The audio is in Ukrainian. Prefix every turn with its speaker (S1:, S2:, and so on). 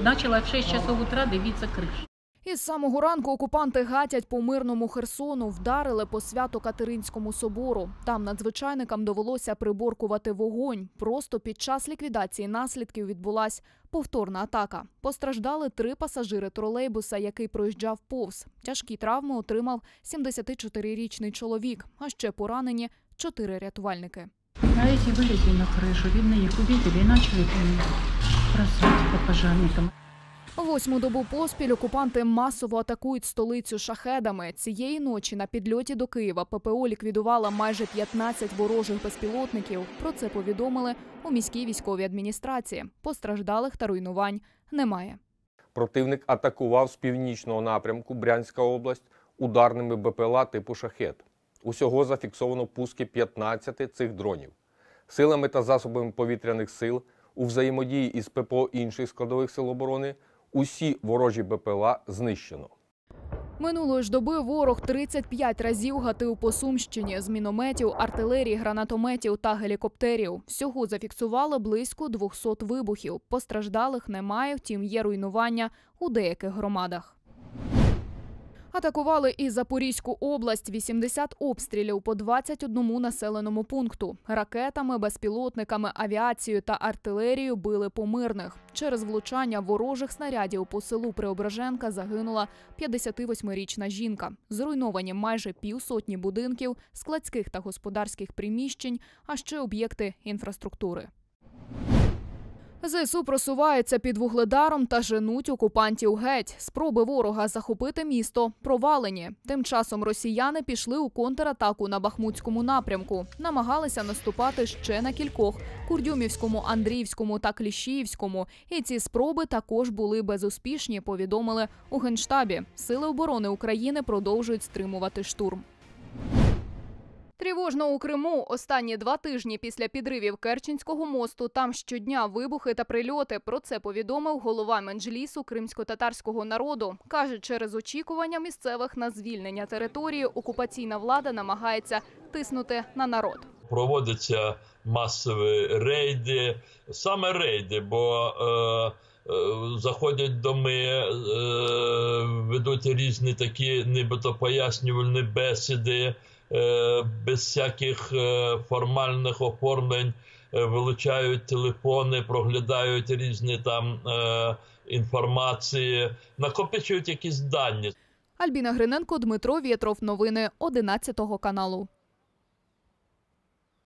S1: Начала в 6 часов утра дивитися кришу.
S2: Із самого ранку окупанти гатять по мирному Херсону, вдарили по Свято-Катеринському собору. Там надзвичайникам довелося приборкувати вогонь. Просто під час ліквідації наслідків відбулась повторна атака. Постраждали 3 пасажири тролейбуса, який проїжджав повз. Тяжкі травми отримав 74-річний чоловік, а ще поранені 4 рятувальники.
S1: А эти вылезли на крышу, видно, их увидели и начали бросать по пожарникам.
S2: 8-му добу поспіль окупанти масово атакують столицю шахедами. Цієї ночі на підльоті до Києва ППО ліквідувала майже 15 ворожих безпілотників. Про це повідомили у міській військовій адміністрації. Постраждалих та руйнувань немає.
S3: Противник атакував з північного напрямку Брянська область ударними БПЛА типу «Шахед». Усього зафіксовано пуски 15 цих дронів. Силами та засобами повітряних сил у взаємодії із ППО інших складових сил оборони усі ворожі БПЛА знищено.
S2: Минулої ж доби ворог 35 разів гатив по Сумщині з мінометів, артилерії, гранатометів та гелікоптерів. Всього зафіксували близько 200 вибухів. Постраждалих немає, втім є руйнування у деяких громадах. Атакували і Запорізьку область. 80 обстрілів по 21 населеному пункту. Ракетами, безпілотниками, авіацією та артилерією били по мирних. Через влучання ворожих снарядів по селу Преображенка загинула 58-річна жінка. Зруйновані майже півсотні будинків, складських та господарських приміщень, а ще об'єкти інфраструктури. ЗСУ просуваються під Вугледаром та женуть окупантів геть. Спроби ворога захопити місто провалені. Тим часом росіяни пішли у контратаку на Бахмутському напрямку. Намагалися наступати ще на кількох – Курдюмівському, Андріївському та Кліщіївському. І ці спроби також були безуспішні, повідомили у Генштабі. Сили оборони України продовжують стримувати штурм. Тривожно у Криму. Останні 2 тижні після підривів Керченського мосту там щодня вибухи та прильоти. Про це повідомив голова Меджлісу кримсько-татарського народу. Каже, через очікування місцевих на звільнення території окупаційна влада намагається тиснути на народ.
S4: Проводяться масові рейди, саме рейди, бо заходять в доми, ведуть різні такі нібито пояснювальні бесіди, без всяких формальних оформлень, вилучають телефони, проглядають різні там інформації, накопичують якісь дані.
S2: Альбіна Гриненко, Дмитро Вєтров. Новини 11 каналу.